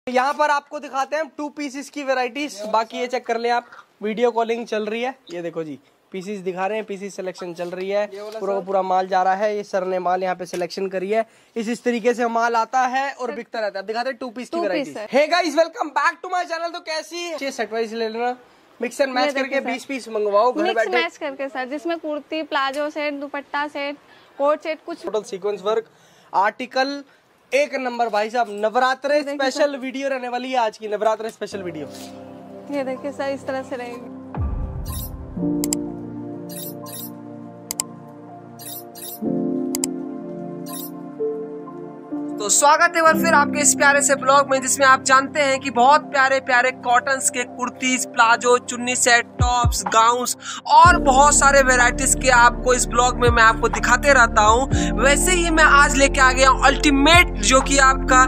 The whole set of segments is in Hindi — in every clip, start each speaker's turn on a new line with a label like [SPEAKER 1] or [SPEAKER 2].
[SPEAKER 1] यहाँ पर आपको दिखाते हैं 2 पीसेस की वैरायटीज। बाकी ये चेक कर लें आप, वीडियो कॉलिंग चल रही है। ये देखो जी, पीसेस दिखा रहे हैं, पीसेस सिलेक्शन चल रही है, पूरा पूरा माल जा रहा है। ये सर ने माल यहाँ पे सिलेक्शन करी है। इस तरीके से माल आता है और बिकता रहता है। दिखाते हैं 2 पीस की variety. Hey guys, welcome back to my channel. तो कैसी सेट वाइज ले लेना, मिक्स एंड मैच करके 20 पीस मंगवाओ घर बैठे।
[SPEAKER 2] मैच करके सर, जिसमें kurti, palazzo set, dupatta set, coat set, कुछ
[SPEAKER 1] टोटल सीक्वेंस वर्क आर्टिकल एक नंबर। भाई साहब, नवरात्रे स्पेशल वीडियो रहने वाली है आज की, नवरात्रे स्पेशल वीडियो।
[SPEAKER 2] ये देखिए सर, इस तरह से रहेगी।
[SPEAKER 1] तो स्वागत है फिर आपके इस प्यारे से ब्लॉग में, जिसमें आप जानते हैं कि बहुत प्यारे प्यारे कॉटन्स के कुर्तीज, प्लाजो, चुन्नी सेट, टॉप्स, गाउन्स और बहुत सारे वैरायटीज के आपको इस ब्लॉग में मैं आपको दिखाते रहता हूं। वैसे ही मैं आज लेके आ गया हूं अल्टीमेट, जो कि आपका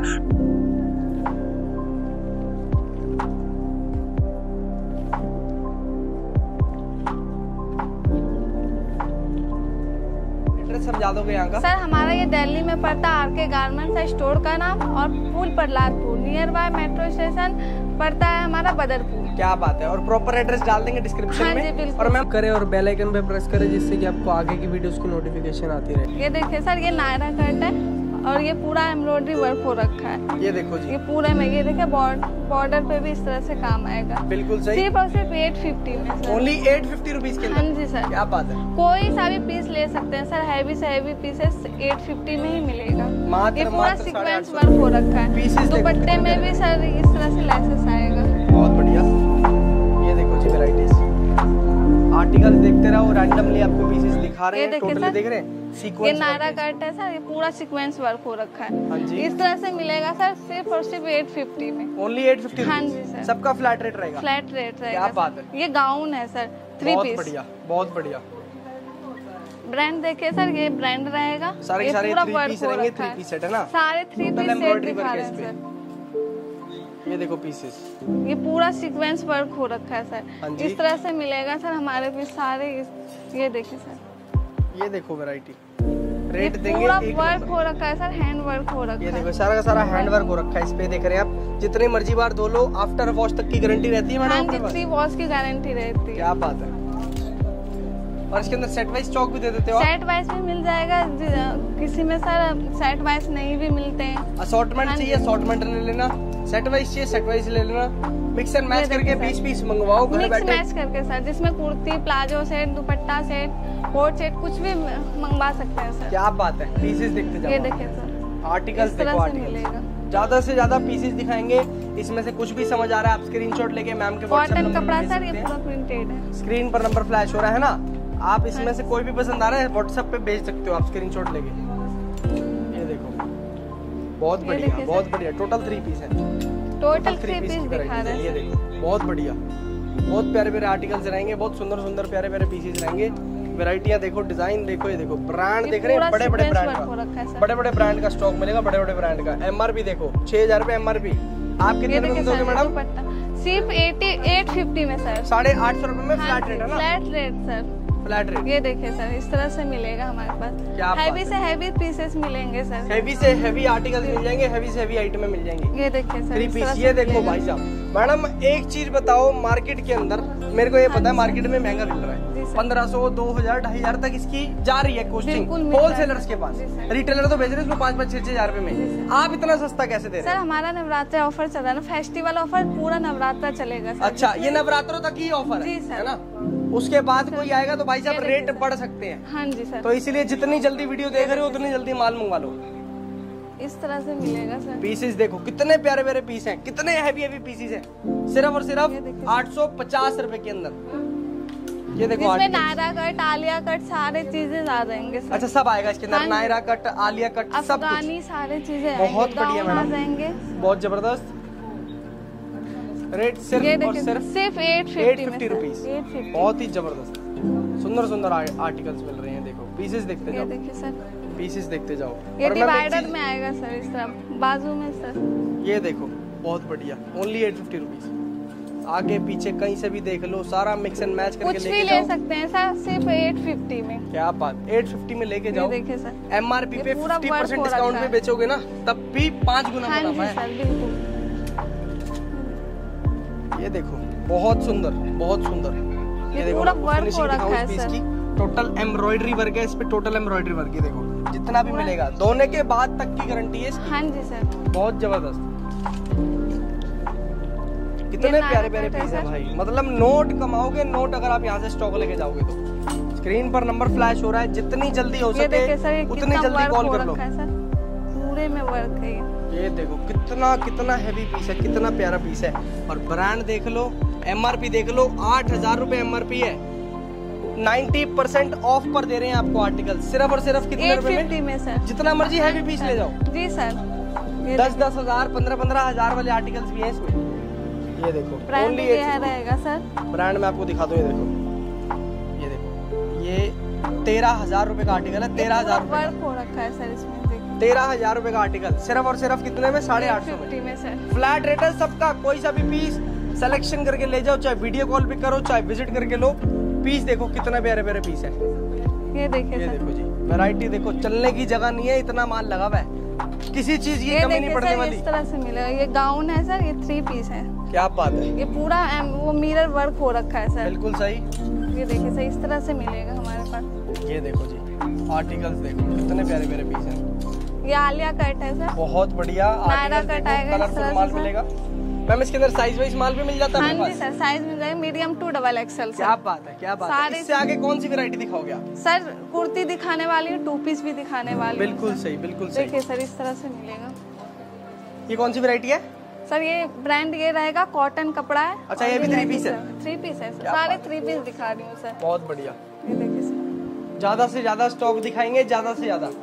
[SPEAKER 1] समझा दोगे यहाँ का?
[SPEAKER 2] सर हमारा ये दिल्ली में पड़ता है, आरके गारमेंट्स है स्टोर का नाम, और Pul Prahladpur nearby metro station पड़ता है हमारा बदरपुर।
[SPEAKER 1] क्या बात है। और प्रॉपर एड्रेस डाल देंगे डिस्क्रिप्शन में। और मैम करे और बेल आइकन पे प्रेस करें, जिससे कि आपको आगे की वीडियोस की नोटिफिकेशन आती रहे।
[SPEAKER 2] ये देखिए सर, ये नायरा कट है और ये पूरा एम्ब्रॉयडरी वर्क हो रखा है।
[SPEAKER 1] ये देखो जी,
[SPEAKER 2] ये पूरे में ये देखिए बॉर्डर पे भी इस तरह से काम आएगा।
[SPEAKER 1] बिल्कुल सही।
[SPEAKER 2] सिर्फ और सिर्फ 850 में सर।
[SPEAKER 1] ओनली 850 रुपीज के।
[SPEAKER 2] हाँ जी सर,
[SPEAKER 1] क्या बात है।
[SPEAKER 2] कोई सा भी पीस ले सकते हैं सर, हैवी से हैवी पीसेस 850 में ही मिलेगा। ये पूरा सीक्वेंस वर्क हो रखा है। दुपट्टे में भी सर इस तरह से लेसेस आएगा।
[SPEAKER 1] बहुत बढ़िया। ये देखो जी वैरायटीज, आर्टिकल्स देखते रहो, रैंडमली आपको पीसेस दिखा रहे हैं। टोटली देख रहे हैं।
[SPEAKER 2] ये नायरा कट है सर, ये पूरा सीक्वेंस वर्क हो रखा है।
[SPEAKER 1] हाँ जी।
[SPEAKER 2] इस तरह से मिलेगा सर, सिर्फ और सिर्फ 850 में।
[SPEAKER 1] ओनली 850।
[SPEAKER 2] हाँ जी सर,
[SPEAKER 1] सबका फ्लैट रेट रहेगा।
[SPEAKER 2] फ्लैट रेट रहेगा।
[SPEAKER 1] क्या बात है।
[SPEAKER 2] ये गाउन है सर, 3 पीस।
[SPEAKER 1] बहुत बढ़िया, बहुत बढ़िया।
[SPEAKER 2] ब्रांड देखिए सर, ये ब्रांड रहेगा।
[SPEAKER 1] सारे
[SPEAKER 2] पूरा
[SPEAKER 1] 3 पीस रहेंगे। 3 पीस सेट है ना,
[SPEAKER 2] सारे 3 पीस सेट दिखा रहे हैं सर।
[SPEAKER 1] ये देखो पीसेस,
[SPEAKER 2] ये पूरा सीक्वेंस वर्क हो रखा है सर।
[SPEAKER 1] हाँ
[SPEAKER 2] इस तरह से मिलेगा सर हमारे भी सारे। ये देखिए सर,
[SPEAKER 1] ये देखो वैरायटी, रेट देंगे।
[SPEAKER 2] पूरा वर्क हो रखा है सर, हैंड वर्क हो रखा है।
[SPEAKER 1] ये देखो सारा का सारा हैंड वर्क हो रखा है। इस पे देख रहे हैं आप, जितनी मर्जी बार धो लो, आफ्टर वॉश तक की गारंटी रहती है मैडम आपके पास।
[SPEAKER 2] 3 वॉश की गारंटी रहती है।
[SPEAKER 1] क्या बात है। और इसके अंदर सेट वाइज स्टॉक भी दे देते हो आप?
[SPEAKER 2] सेट वाइज भी मिल जाएगा, किसी में सर सेट वाइज नहीं भी मिलते हैं।
[SPEAKER 1] असॉर्टमेंट चाहिए, असॉर्टमेंट ले लेना। सेट वाइज चाहिए, सेट वाइज ले लेना। मिक्स एंड मैच करके 20 पीस मंगवाओ घर बैठे।
[SPEAKER 2] मिक्स मैच करके सर, जिसमें kurti, palazzo set, dupatta set, coat set, कुछ भी मंगवा सकते हैं सर।
[SPEAKER 1] क्या बात है। पीसेस देखते जाओ।
[SPEAKER 2] ये देखिए सर,
[SPEAKER 1] आर्टिकल्स देखो, आर्टिकल्स ज्यादा से ज्यादा पीसेस दिखाएंगे। इसमें से कुछ भी समझ आ रहा है, आप स्क्रीनशॉट लेके मैम के व्हाट्सएप
[SPEAKER 2] नंबर कपड़ा सर, ये पूरा प्रिंटेड है।
[SPEAKER 1] स्क्रीन पर नंबर फ्लैश हो रहा है ना, आप इसमें से कोई भी पसंद आ रहा है व्हाट्सएप पे भेज सकते हो आप स्क्रीनशॉट लेके। ये देखो, बहुत बढ़िया, बहुत बढ़िया। टोटल 3 पीस है।
[SPEAKER 2] टोटल 3 पीस दिखा रहे हैं।
[SPEAKER 1] ये देखो, बहुत बढ़िया, बहुत प्यारे प्यारे आर्टिकल्स रहेंगे, बहुत सुंदर सुंदर प्यारे प्यारे पीसेस रहेंगे। वैरायटियां देखो, डिजाइन देखो। ये देखो, ब्रांड देख रहे हैं, बड़े बड़े ब्रांड का, बड़े बड़े ब्रांड का स्टॉक मिलेगा, बड़े बड़े ब्रांड का। MRP देखो 6000 रुपए MRP। आप कितने में दोगे मैडम?
[SPEAKER 2] सिर्फ 850 में सर।
[SPEAKER 1] 850 रुपए में फ्लैट रेट है ना?
[SPEAKER 2] Flat rate sir, flat rate. ये देखिए सर, इस तरह से मिलेगा हमारे पास। हैवी से हैवी पीसेस मिलेंगे सर,
[SPEAKER 1] हैवी से हैवी आर्टिकल्स मिल जाएंगे, हैवी से हैवी आइटम मिल जाएंगे।
[SPEAKER 2] ये देखिए सर,
[SPEAKER 1] 3 पीस। ये देखो भाई साहब, मैडम एक चीज बताओ, मार्केट के अंदर मेरे को ये पता है मार्केट में महंगा मिल रहा है। 1500, 2000, 2500 तक इसकी जा रही है कॉस्टिंग होलसेलर्स के पास। रिटेलर तो बेच रहे हैं उसको 5-5, 6-6 हजार रुपए में। आप इतना सस्ता कैसे दे रहे हैं?
[SPEAKER 2] सर हमारा नवरात्र ऑफर चल रहा है ना, फेस्टिवल ऑफर, पूरा नवरात्र चलेगा सर।
[SPEAKER 1] अच्छा, ये नवरात्रों तक ही ऑफर है ना? उसके बाद कोई आएगा तो भाई साहब रेट बढ़ सकते हैं।
[SPEAKER 2] हाँ जी सर,
[SPEAKER 1] तो इसलिए जितनी जल्दी वीडियो देख रहे हो उतनी जल्दी माल मंगवा लो।
[SPEAKER 2] इस तरह से मिलेगा सर।
[SPEAKER 1] पीसेस देखो, कितने प्यारे प्यारे पीस हैं, कितने हैवी हैवी पीसेस हैं। सिर्फ और सिर्फ 850 रुपए के अंदर। ये देखो,
[SPEAKER 2] इसमें नायरा कट, आलिया कट, सारे चीजें आ जाएंगे सर।
[SPEAKER 1] अच्छा, सब आएगा इसके अंदर, नायरा कट, आलिया कट, सब
[SPEAKER 2] अफगानी, सारे चीजें
[SPEAKER 1] बहुत बढ़िया मैडम,
[SPEAKER 2] जाएंगे।
[SPEAKER 1] बहुत जबरदस्त। रेट सिर्फ और सिर्फ 850 रुपीज। बहुत ही जबरदस्त, सुंदर सुंदर आर्टिकल्स मिल रहे हैं। देखो पीसेस देखते जाओ।
[SPEAKER 2] देखिए सर,
[SPEAKER 1] पीसेस देखते जाओ।
[SPEAKER 2] ये डिवाइडर में आएगा सर, इस तरह बाजू में सर।
[SPEAKER 1] ये देखो, बहुत बढ़िया। Only 850 rupees. आगे पीछे कहीं से भी देख लो, सारा मिक्स एंड मैच करके
[SPEAKER 2] कुछ भी ले सकते हैं सर, सिर्फ 850 में।
[SPEAKER 1] क्या बात, 850 में लेके जाओ।
[SPEAKER 2] देखिए सर,
[SPEAKER 1] MRP पे 50% डिस्काउंट पे बेचोगे ना, तब भी 5 गुना मुनाफा है।
[SPEAKER 2] बिल्कुल
[SPEAKER 1] ये देखो बहुत सुंदर बहुत सुंदर। ये देखो
[SPEAKER 2] पूरा वर्क हो रखा है
[SPEAKER 1] सर। टोटल एम्ब्रॉयडरी वर्क है इस पे, टोटल एम्ब्रॉयडरी वर्क। ये देखो जितना भी मिलेगा धोने के बाद तक की गारंटी है इसकी।
[SPEAKER 2] हाँ जी सर,
[SPEAKER 1] बहुत जबरदस्त। कितने प्यारे प्यारे पीस है भाई, मतलब नोट कमाओगे नोट अगर आप यहाँ से स्टॉक लेके जाओगे तो। स्क्रीन पर नंबर फ्लैश हो रहा है, जितनी जल्दी हो सके उतनी जल्दी कॉल कर लो।
[SPEAKER 2] पूरे में वर्क है
[SPEAKER 1] ये देखो कितना कितना हैवी पीस है, कितना प्यारा पीस है। और ब्रांड देख लो, एमआरपी देख लो, 8,000 रुपए एमआरपी है। 90% ऑफ पर दे रहे हैं आपको आर्टिकल, सिर्फ और सिर्फ कितने रुपए में सर? जितना मर्जी हैवी पीस ले जाओ।
[SPEAKER 2] जी सर,
[SPEAKER 1] 10-10 हजार 15-15 हजार वाले आर्टिकल्स भी हैं इसमें। ये देखो
[SPEAKER 2] ब्रांड क्या रहेगा सर?
[SPEAKER 1] ब्रांड में आपको दिखा दो। ये देखो ये 13,000 रुपए का आर्टिकल है। 13,000
[SPEAKER 2] वर्क हो रखा है सर इसमें।
[SPEAKER 1] 13,000 रुपए का आर्टिकल सिर्फ और सिर्फ कितने में? 850
[SPEAKER 2] में सर।
[SPEAKER 1] फ्लैट रेट है सबका। कोई सा भी पीस सिलेक्शन करके ले जाओ, चाहे वीडियो कॉल भी करो चाहे विजिट करके लो। पीस देखो कितना प्यारे प्यारे पीस है।
[SPEAKER 2] ये देखिए
[SPEAKER 1] ये देखो जी, वैरायटी देखो, चलने की जगह नहीं है, इतना माल लगा हुआ है, किसी चीज की कमी नहीं पड़ने वाली।
[SPEAKER 2] इस तरह से मिलेगा। ये गाउन है सर, ये 3 पीस है।
[SPEAKER 1] क्या बात है।
[SPEAKER 2] ये पूरा वो मिरर वर्क हो रखा है सर।
[SPEAKER 1] बिल्कुल सही।
[SPEAKER 2] ये देखिए सर, इस तरह से मिलेगा हमारे पास।
[SPEAKER 1] ये देखो जी आर्टिकल्स देखो कितने प्यारे प्यारे पीस हैं।
[SPEAKER 2] ये आलिया कट है सर,
[SPEAKER 1] बहुत बढ़िया।
[SPEAKER 2] नायरा कट आएगा,
[SPEAKER 1] कलरफुल माल मिलेगा। मैम इसके अंदर साइज वाइज माल भी मिल जाता है?
[SPEAKER 2] हाँ जी सर, साइज मिल जाएगा मीडियम टू XXL।
[SPEAKER 1] क्या बात है, क्या बात है। इससे आगे कौन सी वैरायटी दिखाओगे आप?
[SPEAKER 2] सर कुर्ती दिखाने वाली हूँ, 2 पीस भी दिखाने वाली।
[SPEAKER 1] बिल्कुल सही, बिल्कुल सही।
[SPEAKER 2] देखिए सर इस तरह से मिलेगा।
[SPEAKER 1] ये कौन सी वैरायटी है
[SPEAKER 2] सर? ये ब्रांड ये रहेगा, कॉटन कपड़ा है।
[SPEAKER 1] अच्छा ये भी 3 पीस है?
[SPEAKER 2] 3 पीस है सर, सारे 3 पीस दिखा रही हूँ सर।
[SPEAKER 1] बहुत बढ़िया।
[SPEAKER 2] ये देखिए सर,
[SPEAKER 1] ज्यादा से ज्यादा स्टॉक दिखाएंगे, ज्यादा से ज्यादा।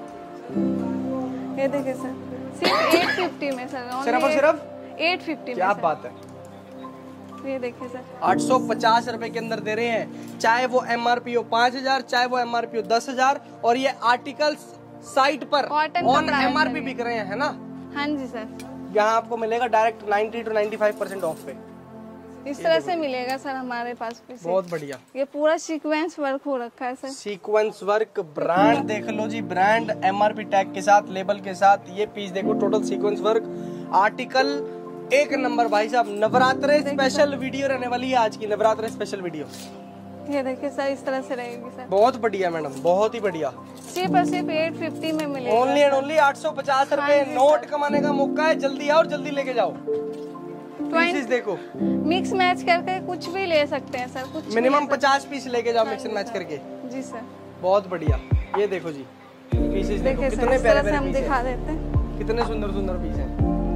[SPEAKER 2] ये देखिए सर, सिर्फ 850 में सर।
[SPEAKER 1] सिर्फ और सिर्फ
[SPEAKER 2] 850 में।
[SPEAKER 1] क्या बात है।
[SPEAKER 2] ये देखिए सर
[SPEAKER 1] 850 रुपए के अंदर दे रहे हैं, चाहे वो एमआरपी हो 5,000, चाहे वो एमआरपी हो 10,000। और ये आर्टिकल्स साइट पर ऑन एमआरपी बिक रहे हैं, है ना?
[SPEAKER 2] हाँ जी सर।
[SPEAKER 1] यहाँ आपको मिलेगा डायरेक्ट 90 to 95% ऑफ पे।
[SPEAKER 2] इस तरह से मिलेगा सर हमारे पास भी।
[SPEAKER 1] बहुत बढ़िया।
[SPEAKER 2] ये पूरा सीक्वेंस वर्क हो रखा है सर।
[SPEAKER 1] सीक्वेंस वर्क, ब्रांड देख लो जी, ब्रांड एमआरपी टैग के साथ, लेबल के साथ। ये पीस देखो, टोटल सीक्वेंस वर्क, आर्टिकल एक नंबर भाई साहब। नवरात्रे स्पेशल वीडियो रहने वाली है आज की, नवरात्रे स्पेशल वीडियो।
[SPEAKER 2] ये देखिए सर इस तरह से रहेगी सर।
[SPEAKER 1] बहुत बढ़िया मैडम, बहुत ही बढ़िया।
[SPEAKER 2] सिर्फ और सिर्फ 850 में मिलेगा।
[SPEAKER 1] ओनली एंड ओनली 850 रुपए। नोट कमाने का मौका है, जल्दी आओ और जल्दी लेके जाओ। पीसेस देखो,
[SPEAKER 2] मिक्स मैच करके कुछ भी ले सकते हैं सर। कुछ
[SPEAKER 1] मिनिमम 50 पीस लेके जाओ मिक्स एंड मैच करके।
[SPEAKER 2] जी सर,
[SPEAKER 1] बहुत बढ़िया। ये देखो जी पीसेस देखो कितने प्यारे प्यारे हम
[SPEAKER 2] दिखा देते हैं,
[SPEAKER 1] कितने सुंदर सुंदर पीस हैं।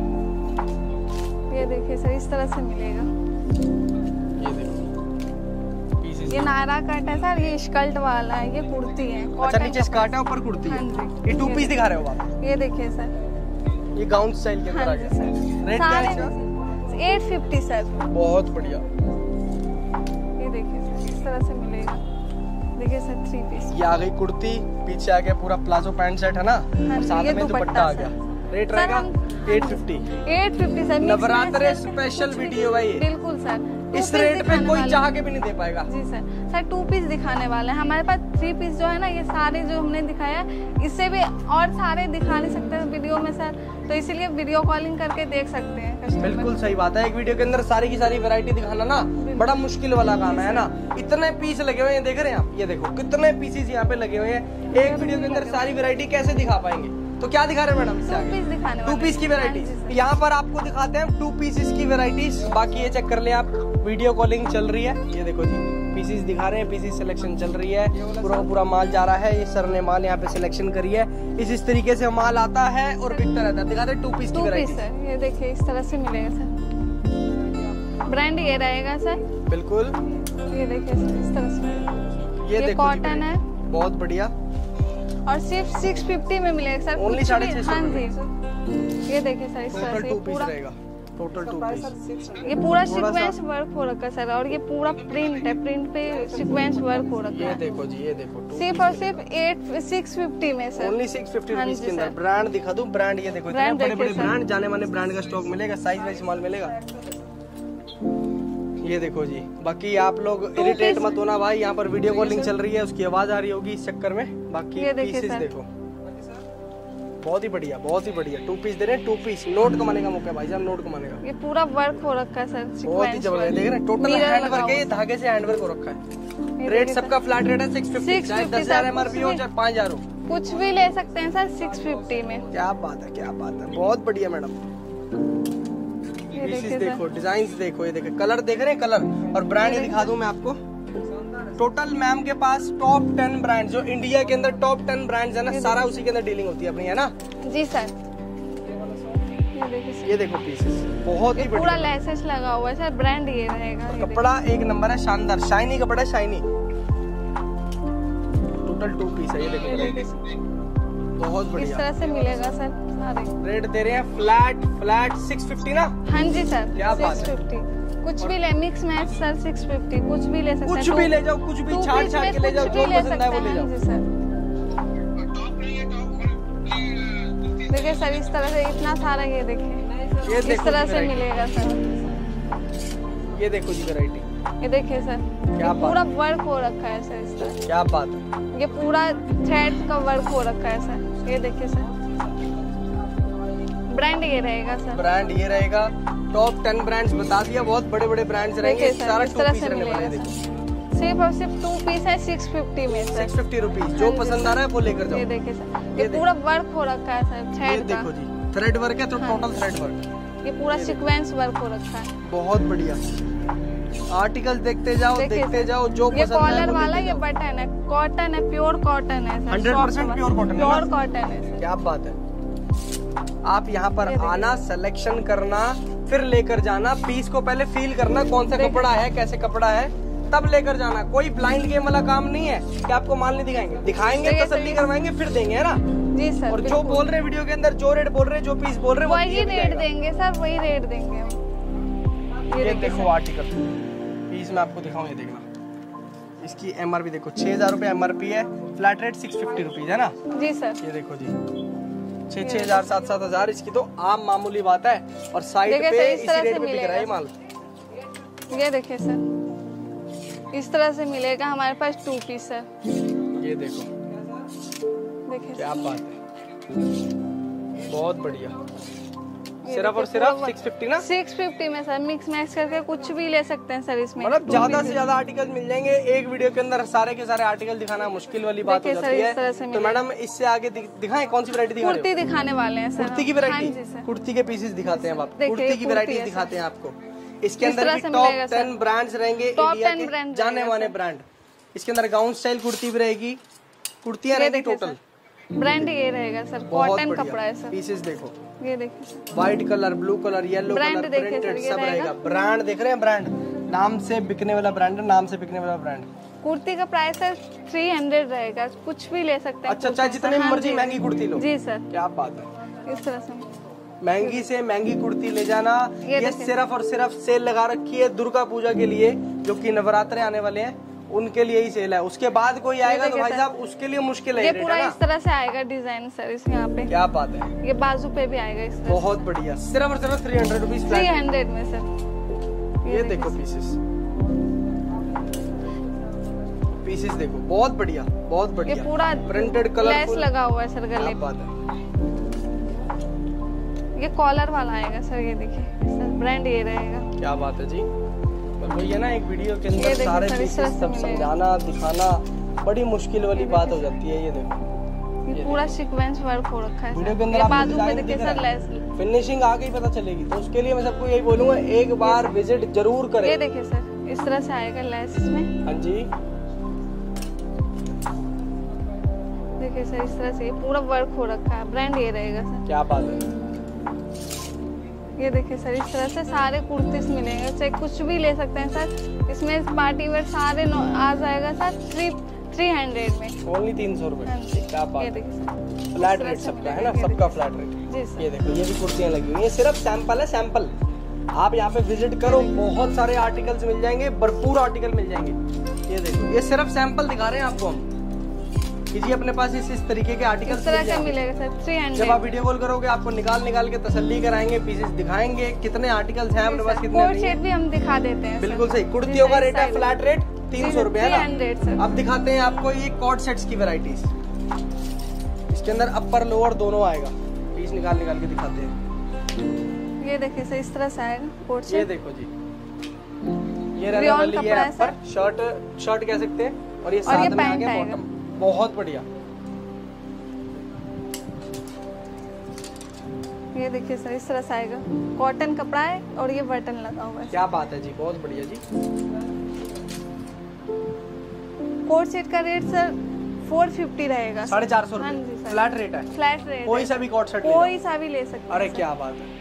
[SPEAKER 2] ये देखिए सर इस तरह से मिलेगा।
[SPEAKER 1] ये देखो पीसेस,
[SPEAKER 2] ये नायरा कट है सर, ये स्कर्ट वाला है, ये कुर्ती है।
[SPEAKER 1] अच्छा नीचे स्कर्ट है ऊपर कुर्ती है। ये 2 पीस दिखा रहे हो आप?
[SPEAKER 2] ये देखिए सर,
[SPEAKER 1] ये गाउन स्टाइल के अंदर आ गया। रेट क्या है इसका?
[SPEAKER 2] 850 सर।
[SPEAKER 1] बहुत बढ़िया।
[SPEAKER 2] ये देखिए सर इस तरह से मिलेगा। देखिए सर 3 पीस।
[SPEAKER 1] ये आ गई कुर्ती, पीछे आ गया पूरा प्लाजो पैंट सेट, है ना? और साथ में दुपट्टा आ गया। रेट रहेगा 850
[SPEAKER 2] सर।
[SPEAKER 1] नवरात्रे स्पेशल वीडियो भाई।
[SPEAKER 2] बिल्कुल सर,
[SPEAKER 1] इस रेट पे कोई चाह के भी नहीं दे पाएगा।
[SPEAKER 2] जी सर 2 पीस दिखाने वाले हैं हमारे पास। 3 पीस जो है ना, ये सारे जो हमने दिखाया, इससे भी और सारे दिखा नहीं सकते वीडियो में सर, तो इसीलिए वीडियो कॉलिंग करके देख सकते हैं कस्टमर।
[SPEAKER 1] बिल्कुल सही बात है। एक वीडियो के अंदर सारी की सारी वैरायटी दिखाना ना बड़ा मुश्किल वाला काम है ना? इतने पीस लगे हुए हैं, देख रहे हैं आप? ये देखो कितने पीसेस यहाँ पे लगे हुए हैं। एक वीडियो के अंदर सारी वैरायटी कैसे दिखा पाएंगे? तो क्या दिखा रहे हैं मैडम? 2 पीस की वैरायटी। यहाँ पर आपको दिखाते हैं 2 पीसेस की वैरायटीज। बाकी ये चेक कर ले आप, वीडियो कॉलिंग चल रही है। ये देखो जी पीसेस दिखा रहे हैं, पीसेस सिलेक्शन चल रही है, पूरा पूरा माल जा रहा है। ये सर ने माल यहाँ पे सिलेक्शन करी है। इस तरीके से माल आता है और बिकता रहता है। दिखाते हैं 2 पीस की वैरायटी।
[SPEAKER 2] ये देखिए इस तरह से मिलेगा सर। ब्रांड ये रहेगा सर।
[SPEAKER 1] बिल्कुल।
[SPEAKER 2] ये देखिए सर इस तरह से।
[SPEAKER 1] ये
[SPEAKER 2] कॉटन है,
[SPEAKER 1] बहुत बढ़िया।
[SPEAKER 2] और सिर्फ 650 में मिलेगा सर।
[SPEAKER 1] ओनली 650।
[SPEAKER 2] हाँ जी, ये देखिए सर इस तरह से पूरा
[SPEAKER 1] टोटल 2 पीस।
[SPEAKER 2] ये पूरा सीक्वेंस वर्क हो रखा है सर, और ये पूरा प्रिंट है, प्रिंट पे सीक्वेंस वर्क हो रखा है।
[SPEAKER 1] ये देखो जी, ये देखो
[SPEAKER 2] सिर्फ और सिर्फ 650 में सर।
[SPEAKER 1] ओनली 650 रुपीस के अंदर। ब्रांड दिखा दूं? ब्रांड ये देखो, इतने बड़े बड़े ब्रांड, जाने माने ब्रांड का स्टॉक मिलेगा, साइज वाइज माल मिलेगा। ये देखो जी। बाकी आप लोग इरिटेट मत होना भाई, यहाँ पर वीडियो कॉलिंग चल रही है, उसकी आवाज आ रही होगी इस चक्कर में। बाकी पीसेस देखो बहुत ही बढ़िया, बहुत ही बढ़िया। 2 पीस दे रहे हैं, 2 पीस। नोट कमाने का मौका है भाई साहब, नोट कमाने का।
[SPEAKER 2] ये पूरा वर्क हो रखा है सर,
[SPEAKER 1] बहुत ही जबरदस्त। देख रहे हैं टोटल हैंड वर्क है, ये धागे से हैंड वर्क हो रखा है। रेट सबका फ्लैट रेट है 650, चाहे 10,000 MRP हो चाहे 5,000 हो,
[SPEAKER 2] कुछ भी ले सकते हैं सर 650 में।
[SPEAKER 1] क्या बात है, क्या बात है, बहुत बढ़िया मैडम। पीसेस देखो, डिजाइन देखो, ये देखो कलर देख रहे हैं, कलर और ब्रांड दिखा दूं मैं आपको। टोटल मैम के पास टॉप 10 ब्रांड, जो इंडिया के अंदर टॉप 10 ब्रांड्स है ना, सारा उसी के अंदर डीलिंग होती है अपनी, है ना
[SPEAKER 2] जी सर।
[SPEAKER 1] ये देखो पीसेस बहुत ही
[SPEAKER 2] पूरा लेसेस लगा हुआ है सर, ब्रांड ये रहेगा।
[SPEAKER 1] कपड़ा एक नंबर है, शानदार शाइनी कपड़ा है, शाइनी। टोटल 2 पीस है, ये देखो बहुत बढ़िया।
[SPEAKER 2] इस तरह से मिलेगा सर सारे।
[SPEAKER 1] रेट दे रहे हैं फ्लैट 650 ना?
[SPEAKER 2] हाँ जी सर,
[SPEAKER 1] क्या बात है।
[SPEAKER 2] 650 कुछ भी ले, मिक्स मैच सर 650, कुछ भी ले सकते हैं।
[SPEAKER 1] कुछ भी ले जाओ, कुछ भी छाट के ले जाओ, जो पसंद है वो ले जाओ।
[SPEAKER 2] जी सर। देखिए सर इस तरह से इतना सारा, ये देखिए इस तरह से मिलेगा सर।
[SPEAKER 1] ये देखो जी वैरायटी,
[SPEAKER 2] ये देखिए सर,
[SPEAKER 1] क्या
[SPEAKER 2] पूरा वर्क हो रखा है सर इस तरह।
[SPEAKER 1] क्या बात है,
[SPEAKER 2] ये पूरा थ्रेड का वर्क हो रखा है सर। ये देखिए सर, ब्रांड ये रहेगा सर,
[SPEAKER 1] ब्रांड ये रहेगा। टॉप 10 ब्रांड्स बता दिया, बहुत बड़े बड़े ब्रांड्स रहेंगे। सारा
[SPEAKER 2] इस तरह से मिलेगा सर। सिर्फ और सिर्फ 2 पीस है 650 में सर,
[SPEAKER 1] 650 रुपीज। जो पसंद आ रहा है वो लेकर जाओ।
[SPEAKER 2] ये देखिए सर, ये पूरा वर्क हो रखा है सर, थ्रेड का।
[SPEAKER 1] देखो जी, थ्रेड वर्क है तो टोटल थ्रेड वर्क,
[SPEAKER 2] ये पूरा सीक्वेंस वर्क हो रखा है।
[SPEAKER 1] बहुत बढ़िया। आर्टिकल देखते जाओ, देखते जाओ, जो
[SPEAKER 2] ये कॉलर वाला, ये बटन है, कॉटन है, प्योर कॉटन है sir,
[SPEAKER 1] 100% pure cotton,
[SPEAKER 2] pure cotton है।
[SPEAKER 1] क्या बात है। आप यहाँ पर आना, सिलेक्शन करना, फिर लेकर जाना। पीस को पहले फील करना, कौन सा कपड़ा है, कैसे कपड़ा है, तब लेकर जाना। कोई ब्लाइंड गेम वाला काम नहीं है कि आपको माल नहीं दिखाएंगे, दिखाएंगे, तसल्ली करवाएंगे, फिर देंगे, है ना
[SPEAKER 2] जी सर।
[SPEAKER 1] और जो बोल रहे वीडियो के अंदर, जो रेट बोल रहे, जो पीस बोल रहे,
[SPEAKER 2] वही रेट देंगे सर, वही रेट देंगे हम।
[SPEAKER 1] ये देखो आर्टिकल पीस मैं आपको दिखाऊं, ये देखना। इसकी MRP देखो, 6,000 रुपए MRP है, फ्लैट रेट 650 रुपीज, है ना जी सर। ये देखो जी 6,000 7,000 इसकी तो आम मामूली बात है। और साइड पे इसी रेट में बिक रहा है माल।
[SPEAKER 2] ये देखिए सर, इस तरह से मिलेगा हमारे पास 2 पीस सर।
[SPEAKER 1] ये देखो, देखिए क्या बात है, बहुत बढ़िया। सिर्फ और सिर्फ 650 ना? 650
[SPEAKER 2] में सर, मिक्स मैच करके कुछ भी ले सकते हैं सर इसमें।
[SPEAKER 1] मतलब ज्यादा से ज्यादा आर्टिकल मिल जाएंगे। एक वीडियो के अंदर सारे के सारे आर्टिकल दिखाना मुश्किल वाली बात हो जाती है। तो मैडम इससे आगे दिखाएं, कौन सी वैरायटी दिखा रहे हो?
[SPEAKER 2] कुर्ती दिखाने वाले हैं सर।
[SPEAKER 1] कुर्ती की वैरायटी, कुर्ती के पीसेस दिखाते हैं आप, कुर्ती की वैरायटी दिखाते हैं आपको। इसके अंदर भी टॉप 10 ब्रांड्स रहेंगे, इंडिया के जाने माने ब्रांड। इसके अंदर गाउन स्टाइल कुर्ती भी रहेगी, कुर्तियां रहेगी टोटल।
[SPEAKER 2] ब्रांड ये रहेगा सर, कॉटन कपड़ा है सर।
[SPEAKER 1] पीसेस देखो,
[SPEAKER 2] ये देखिए,
[SPEAKER 1] white colour, blue colour, yellow colour, printed सब रहेगा। ब्रांड देख रहे हैं, ब्रांड नाम से बिकने वाला ब्रांड है, नाम से बिकने वाला ब्रांड।
[SPEAKER 2] कुर्ती का प्राइस सर 300 रहेगा, कुछ भी ले सकते हैं।
[SPEAKER 1] अच्छा, चाहे जितनी मर्जी महंगी कुर्ती लो।
[SPEAKER 2] जी सर,
[SPEAKER 1] क्या बात है।
[SPEAKER 2] इस तरह से
[SPEAKER 1] महंगी से महंगी कुर्ती ले जाना। ये सिर्फ और सिर्फ सेल लगा रखी है दुर्गा पूजा के लिए, जो कि नवरात्रे आने वाले हैं, उनके लिए ही सेल है। उसके बाद कोई आएगा तो भाई साहब उसके लिए मुश्किल है।
[SPEAKER 2] ये पूरा इस तरह से आएगा डिजाइन सर, इस यहाँ पे।
[SPEAKER 1] क्या बात है,
[SPEAKER 2] ये बाजू पे भी आएगा इस तरह।
[SPEAKER 1] बहुत बढ़िया। सिर्फ और सिर्फ 300 रुपीज,
[SPEAKER 2] 300 में सर।
[SPEAKER 1] ये देखो पीसेस, पीसेस देखो, बहुत बढ़िया, बहुत बढ़िया।
[SPEAKER 2] ये पूरा
[SPEAKER 1] प्रिंटेड कलर
[SPEAKER 2] लेस लगा हुआ है सर गले पे। ये कॉलर वाला आएगा सर, ये देखिए सर, ब्रांड ये रहेगा। क्या
[SPEAKER 1] बात है जी। तो ये ना एक वीडियो के अंदर सारे पीसेस सब समझाना, दिखाना बड़ी मुश्किल वाली बात हो जाती है। ये देखो,
[SPEAKER 2] ये पूरा सीक्वेंस वर्क हो रखा है
[SPEAKER 1] वीडियो के अंदर।
[SPEAKER 2] बाजू पे देखिए सर, लेस
[SPEAKER 1] फिनिशिंग आगे ही पता चलेगी। तो उसके लिए मैं सबको यही बोलूंगा, एक बार विजिट जरूर करें।
[SPEAKER 2] ये देखिए सर, इस तरह से आएगा लेस इसमें।
[SPEAKER 1] हाँ जी,
[SPEAKER 2] देखिए सर, इस तरह से पूरा वर्क हो रखा है, ब्रांड ये रहेगा सर।
[SPEAKER 1] क्या बात है।
[SPEAKER 2] ये देखिए सर, इस तरह से सारे कुर्तीस मिलेंगे, चाहे कुछ भी ले सकते हैं सर। इसमें पार्टी वेयर सारे आ जाएगा सर 300 में,
[SPEAKER 1] ओनली 300 रुपए। क्या बात है।
[SPEAKER 2] सर
[SPEAKER 1] फ्लैट रेट सबका है ना, सबका फ्लैट रेट।
[SPEAKER 2] जी सर।
[SPEAKER 1] ये देखो, ये भी कुर्तियां लगी हुई है, सिर्फ सैंपल है, सैंपल। आप यहाँ पे विजिट करो, बहुत सारे आर्टिकल्स मिल जाएंगे, भरपूर आर्टिकल मिल जाएंगे। ये देखो, ये सिर्फ सैंपल दिखा रहे हैं आपको हम, जी अपने पास इस तरीके के आर्टिकल
[SPEAKER 2] इस तरह से मिलेगा सर 300।
[SPEAKER 1] जब आप वीडियो कॉल करोगे, आपको निकाल के तसल्ली कराएंगे, पीसेस दिखाएंगे, कितने आर्टिकल्स हैं अपने पास, कितने नहीं है।
[SPEAKER 2] भी हम दिखा देते हैं।
[SPEAKER 1] बिल्कुल सही। कुर्तियों का रेट है फ्लैट रेट 300 रुपए है ना। अब दिखाते हैं आपको ये कॉर्ड सेट्स की वैरायटीज। इसके अंदर अपर लोअर दोनों आएगा। पीस निकाल के दिखाते हैं।
[SPEAKER 2] ये देखिए सर, इस तरह से आएगा कोट
[SPEAKER 1] ये
[SPEAKER 2] सेट।
[SPEAKER 1] देखो जी, ये रहने वाली है अपर, शर्ट कह सकते हैं, और ये साथ में आगे बॉटम। बहुत बढ़िया।
[SPEAKER 2] ये देखिए सर, इस तरह से आएगा, कॉटन कपड़ा है और ये बटन लगा हुआ है।
[SPEAKER 1] क्या बात है जी, बहुत बढ़िया जी।
[SPEAKER 2] कोट सेट का रेट सर 450 रहेगा।
[SPEAKER 1] 450
[SPEAKER 2] हाँ
[SPEAKER 1] रुपए
[SPEAKER 2] जी सर,
[SPEAKER 1] फ्लैट रेट है।
[SPEAKER 2] फ्लैट रेट,
[SPEAKER 1] कोई सा भी कोट सेट,
[SPEAKER 2] कोई सा भी ले सकते हैं।
[SPEAKER 1] अरे क्या बात है।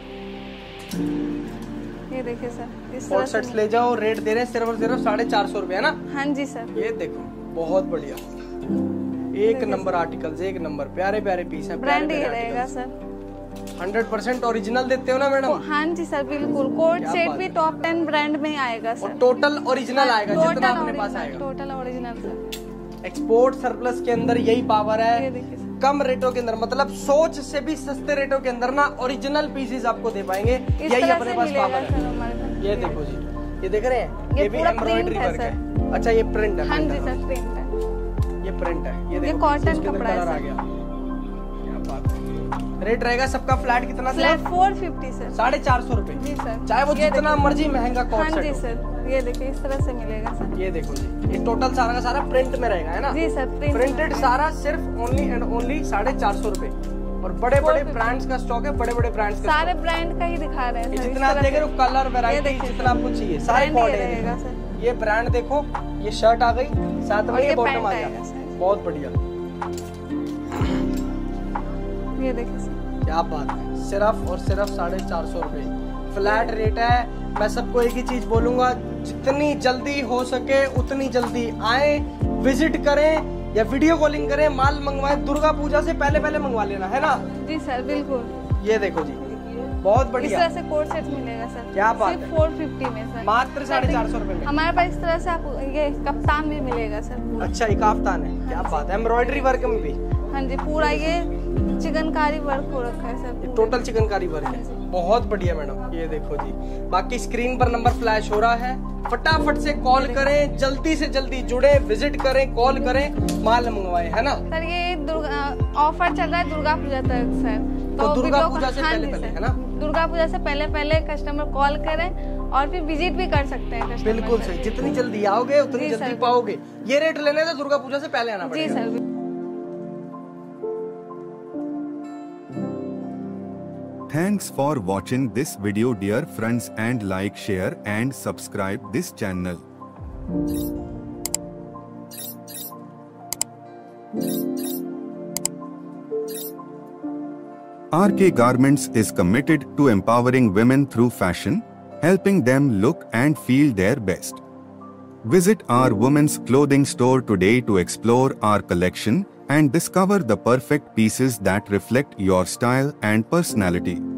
[SPEAKER 2] ये देखिए सर, इस
[SPEAKER 1] कोट
[SPEAKER 2] तरह
[SPEAKER 1] सेट्स
[SPEAKER 2] से
[SPEAKER 1] ले जाओ, रेट दे रहे हैं सिर्फ और सिर्फ 450 रुपए, है ना?
[SPEAKER 2] हाँ जी सर।
[SPEAKER 1] ये देखो, बहुत बढ़िया, एक नंबर आर्टिकल्स, एक नंबर, प्यारे प्यारे पीस है।
[SPEAKER 2] ब्रांड ये रहेगा सर,
[SPEAKER 1] 100% ओरिजिनल देते हो ना मैडम?
[SPEAKER 2] हाँ जी सर, बिल्कुल। कोट सेट भी टॉप 10 ब्रांड में आएगा सर,
[SPEAKER 1] और टोटल ओरिजिनल आएगा, जितना अपने पास आएगा
[SPEAKER 2] total original sir.
[SPEAKER 1] Export surplus के अंदर यही पावर
[SPEAKER 2] ये
[SPEAKER 1] है।
[SPEAKER 2] देखिए सर,
[SPEAKER 1] कम रेटों के अंदर, मतलब सोच से भी सस्ते रेटों के अंदर ना ओरिजिनल पीसेस आपको दे पाएंगे,
[SPEAKER 2] इस
[SPEAKER 1] यही
[SPEAKER 2] तरह
[SPEAKER 1] अपने
[SPEAKER 2] से
[SPEAKER 1] पास
[SPEAKER 2] मिलेगा
[SPEAKER 1] पावर
[SPEAKER 2] सर
[SPEAKER 1] है।
[SPEAKER 2] हमारे पास।
[SPEAKER 1] ये देखो जी, ये देख रहे हैं,
[SPEAKER 2] ये
[SPEAKER 1] ये भी
[SPEAKER 2] पूरा
[SPEAKER 1] एम्ब्रॉयडरी
[SPEAKER 2] print है
[SPEAKER 1] वर्क है।
[SPEAKER 2] सर।
[SPEAKER 1] अच्छा, ये प्रिंट है?
[SPEAKER 2] हाँ जी सर, प्रिंट है,
[SPEAKER 1] ये प्रिंट है। ये
[SPEAKER 2] ये
[SPEAKER 1] देखो,
[SPEAKER 2] कॉटन
[SPEAKER 1] इसके अंदर
[SPEAKER 2] कपड़ा है
[SPEAKER 1] कलर आ
[SPEAKER 2] सर।
[SPEAKER 1] गया। क्या बात है। रेट रहेगा सबका फ्लैट कितना?
[SPEAKER 2] Flat 450 sir.
[SPEAKER 1] 450 रुपए,
[SPEAKER 2] जी सर,
[SPEAKER 1] चाहे वो
[SPEAKER 2] ये
[SPEAKER 1] जितना
[SPEAKER 2] देखिए।
[SPEAKER 1] मर्जी महंगा कोट
[SPEAKER 2] हाँ
[SPEAKER 1] सेट
[SPEAKER 2] जी
[SPEAKER 1] हो।
[SPEAKER 2] सर, ये देखिए, इस तरह से मिलेगा सर।
[SPEAKER 1] ये देखो जी, ये टोटल सारा का सारा प्रिंट में रहेगा, है ना?
[SPEAKER 2] जी सर,
[SPEAKER 1] प्रिंटेड सारा, सिर्फ ओनली एंड ओनली 450 रुपए। और बड़े बड़े ब्रांड्स का स्टॉक है, बड़े बड़े ब्रांड्स का
[SPEAKER 2] सारे ब्रांड का ही दिखा रहे हैं सर।
[SPEAKER 1] जितना आप देख रहे हो, कलर वैरायटी जितना आपको चाहिए, सारे
[SPEAKER 2] ब्रांड
[SPEAKER 1] कोड
[SPEAKER 2] ये रहेगा
[SPEAKER 1] है।
[SPEAKER 2] सर।
[SPEAKER 1] ये ब्रांड देखो, ये शर्ट आ गई, साथ में
[SPEAKER 2] और
[SPEAKER 1] ये
[SPEAKER 2] ये
[SPEAKER 1] बॉटम
[SPEAKER 2] पैंट
[SPEAKER 1] आ
[SPEAKER 2] आएगा
[SPEAKER 1] गया।
[SPEAKER 2] सर।
[SPEAKER 1] बहुत बढ़िया,
[SPEAKER 2] ये देखिए सर,
[SPEAKER 1] क्या बात है। सिर्फ और सिर्फ 450 रुपए फ्लैट रेट है। मैं सबको एक ही चीज बोलूंगा, जितनी जल्दी हो सके उतनी जल्दी आए, विजिट करें या वीडियो कॉलिंग करें, माल मंगवाएं। दुर्गा पूजा से पहले पहले मंगवा लेना, है ना?
[SPEAKER 2] जी सर, बिल्कुल।
[SPEAKER 1] ये देखो जी, बहुत
[SPEAKER 2] इस
[SPEAKER 1] बढ़िया,
[SPEAKER 2] तरह से कोट सेट मिलेगा सर।
[SPEAKER 1] क्या बात
[SPEAKER 2] सिर्फ
[SPEAKER 1] है।
[SPEAKER 2] 450 में सर,
[SPEAKER 1] मात्र 450 रुपए में।
[SPEAKER 2] हमारे पास इस तरह से आप ये कप्तान भी मिलेगा सर।
[SPEAKER 1] अच्छा, एक काफ्तान है, क्या बात है। एम्ब्रॉयडरी वर्क में भी,
[SPEAKER 2] हाँ जी, पूरा ये चिकनकारी वर्क हो रखा है सर।
[SPEAKER 1] ये टोटल चिकनकारी वर्क है। बहुत बढ़िया मैडम, ये देखो जी। बाकी स्क्रीन पर नंबर फ्लैश हो रहा है, फटाफट से कॉल करें, जल्दी से जल्दी जुड़े, विजिट करें, कॉल करें, माल मंगवाएं, है ना?
[SPEAKER 2] सर ये ऑफर चल रहा है दुर्गा पूजा तक सर,
[SPEAKER 1] तो दुर्गा
[SPEAKER 2] वीडियो
[SPEAKER 1] पूजा से
[SPEAKER 2] हाँ
[SPEAKER 1] पहले
[SPEAKER 2] जी
[SPEAKER 1] पहले,
[SPEAKER 2] सर,
[SPEAKER 1] है ना?
[SPEAKER 2] दुर्गा पूजा से पहले पहले कस्टमर कॉल करें और फिर विजिट भी कर सकते हैं कस्टमर।
[SPEAKER 1] बिल्कुल सही, जितनी जल्दी आओगे उतनी
[SPEAKER 2] जी
[SPEAKER 1] जल्दी
[SPEAKER 2] सर।
[SPEAKER 1] पाओगे। ये रेट लेने तो दुर्गा पूजा से पहले आना
[SPEAKER 2] जी
[SPEAKER 1] पड़ेगा।
[SPEAKER 2] Sir.
[SPEAKER 3] Thanks for watching this video dear friends, and like, share and subscribe this channel. RK Garments is committed to empowering women through fashion, helping them look and feel their best. Visit our women's clothing store today to explore our collection and discover the perfect pieces that reflect your style and personality.